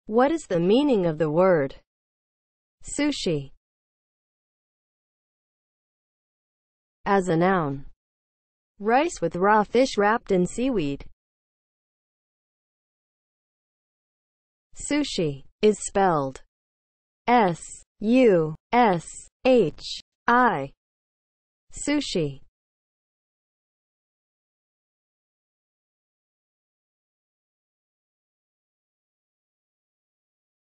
What is the meaning of the word sushi as a noun? Rice with raw fish wrapped in seaweed. Sushi is spelled S-U-S-H-I. Sushi.